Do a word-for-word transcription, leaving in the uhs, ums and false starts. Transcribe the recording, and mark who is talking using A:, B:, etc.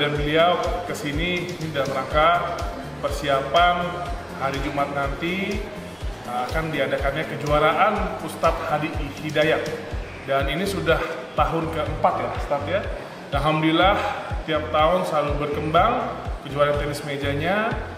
A: kehadiran beliau ke sini ini dalam rangka persiapan hari Jumat nanti akan diadakannya kejuaraan Ustadz Hadi Hidayat, dan ini sudah tahun keempat ya Ustadz ya. Alhamdulillah tiap tahun selalu berkembang kejuaraan tenis mejanya.